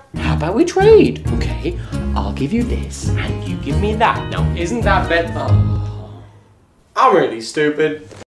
How about we trade? Okay, I'll give you this and you give me that. Now, isn't that better? I'm really stupid.